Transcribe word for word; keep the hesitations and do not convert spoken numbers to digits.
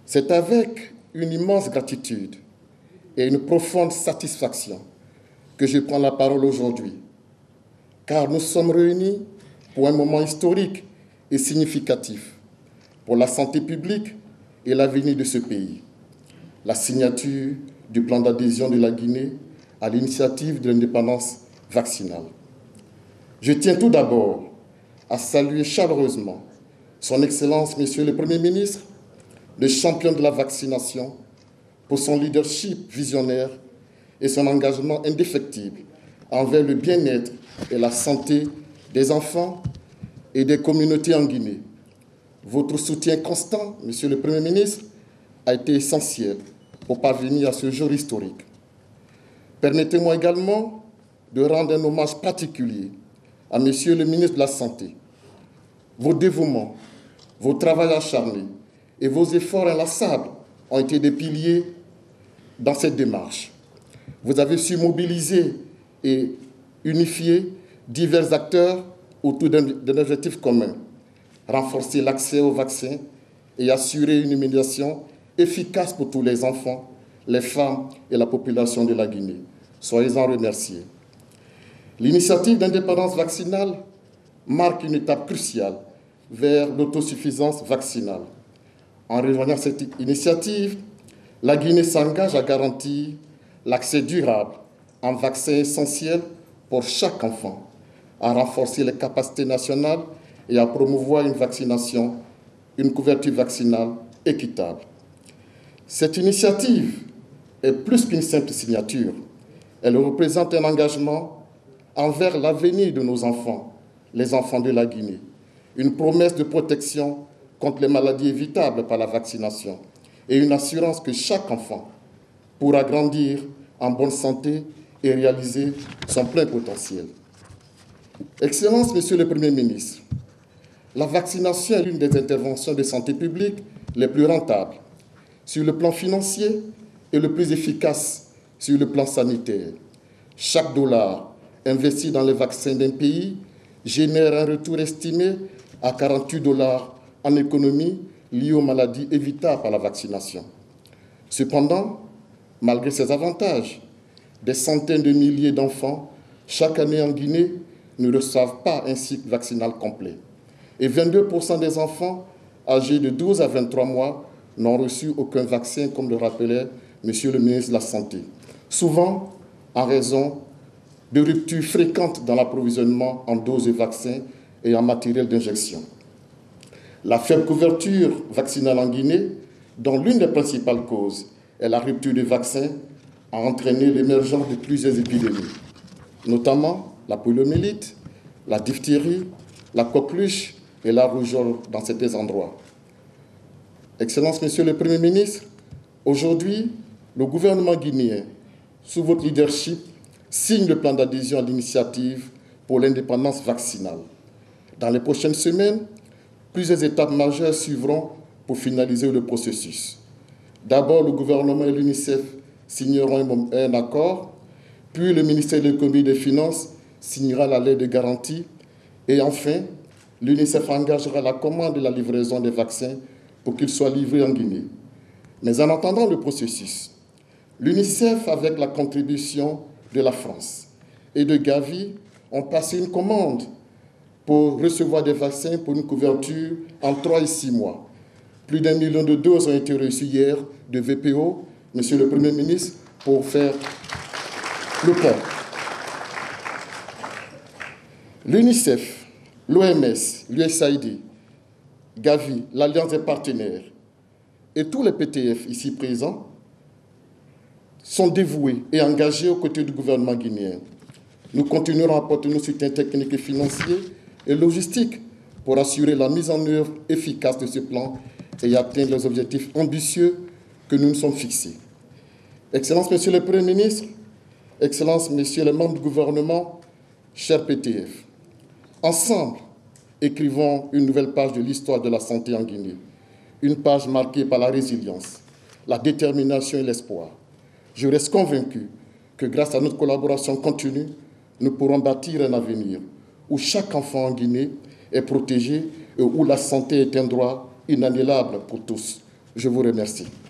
C'est avec une immense gratitude et une profonde satisfaction que je prends la parole aujourd'hui, car nous sommes réunis pour un moment historique et significatif pour la santé publique et l'avenir de ce pays, la signature du plan d'adhésion de la Guinée à l'initiative de l'indépendance vaccinale. Je tiens tout d'abord à saluer chaleureusement Son Excellence, Monsieur le Premier ministre, le champion de la vaccination, pour son leadership visionnaire et son engagement indéfectible envers le bien-être et la santé des enfants et des communautés en Guinée. Votre soutien constant, Monsieur le Premier ministre, a été essentiel pour parvenir à ce jour historique. Permettez-moi également de rendre un hommage particulier à Monsieur le ministre de la Santé. Vos dévouements, vos travail acharnés et vos efforts inlassables ont été des piliers dans cette démarche. Vous avez su mobiliser et unifier divers acteurs autour d'un objectif commun, renforcer l'accès aux vaccins et assurer une immunisation efficace pour tous les enfants, les femmes et la population de la Guinée. Soyez-en remerciés. L'initiative d'indépendance vaccinale marque une étape cruciale vers l'autosuffisance vaccinale. En rejoignant cette initiative, la Guinée s'engage à garantir l'accès durable en vaccins essentiels pour chaque enfant, à renforcer les capacités nationales et à promouvoir une vaccination, une couverture vaccinale équitable. Cette initiative est plus qu'une simple signature. Elle représente un engagement envers l'avenir de nos enfants, les enfants de la Guinée, une promesse de protection contre les maladies évitables par la vaccination et une assurance que chaque enfant pourra grandir en bonne santé et réaliser son plein potentiel. Excellence, Monsieur le Premier ministre, la vaccination est l'une des interventions de santé publique les plus rentables sur le plan financier et le plus efficace sur le plan sanitaire. Chaque dollar investi dans les vaccins d'un pays génère un retour estimé à quarante-huit dollars en économie liée aux maladies évitables par la vaccination. Cependant, malgré ces avantages, des centaines de milliers d'enfants chaque année en Guinée ne reçoivent pas un cycle vaccinal complet. Et vingt-deux pour cent des enfants âgés de douze à vingt-trois mois n'ont reçu aucun vaccin, comme le rappelait Monsieur le ministre de la Santé, souvent en raison de ruptures fréquentes dans l'approvisionnement en doses de vaccins et en matériel d'injection. La faible couverture vaccinale en Guinée, dont l'une des principales causes est la rupture des vaccins, a entraîné l'émergence de plusieurs épidémies, notamment la poliomyélite, la diphtérie, la coqueluche et la rougeole dans certains endroits. Excellence, Monsieur le Premier ministre, aujourd'hui, le gouvernement guinéen, sous votre leadership, signe le plan d'adhésion à l'initiative pour l'indépendance vaccinale. Dans les prochaines semaines, plusieurs étapes majeures suivront pour finaliser le processus. D'abord, le gouvernement et l'UNICEF signeront un accord, puis le ministère de l'Économie et des Finances signera la lettre de garantie, et enfin, l'UNICEF engagera la commande de la livraison des vaccins pour qu'ils soient livrés en Guinée. Mais en attendant le processus, l'UNICEF, avec la contribution de la France et de Gavi, ont passé une commande pour recevoir des vaccins pour une couverture en trois et six mois. Plus d'un million de doses ont été reçues hier de V P O, Monsieur le Premier ministre, pour faire le pont. L'UNICEF, l'O M S, l'U S A I D, Gavi, l'Alliance des partenaires et tous les P T F ici présents sont dévoués et engagés aux côtés du gouvernement guinéen. Nous continuerons à apporter nos soutiens techniques et financiers et logistiques pour assurer la mise en œuvre efficace de ce plan et atteindre les objectifs ambitieux que nous nous sommes fixés. Excellence, Monsieur le Premier ministre, Excellence, Messieurs les membres du gouvernement, chers P T F, ensemble, écrivons une nouvelle page de l'histoire de la santé en Guinée, une page marquée par la résilience, la détermination et l'espoir. Je reste convaincu que grâce à notre collaboration continue, nous pourrons bâtir un avenir où chaque enfant en Guinée est protégé et où la santé est un droit inaliénable pour tous. Je vous remercie.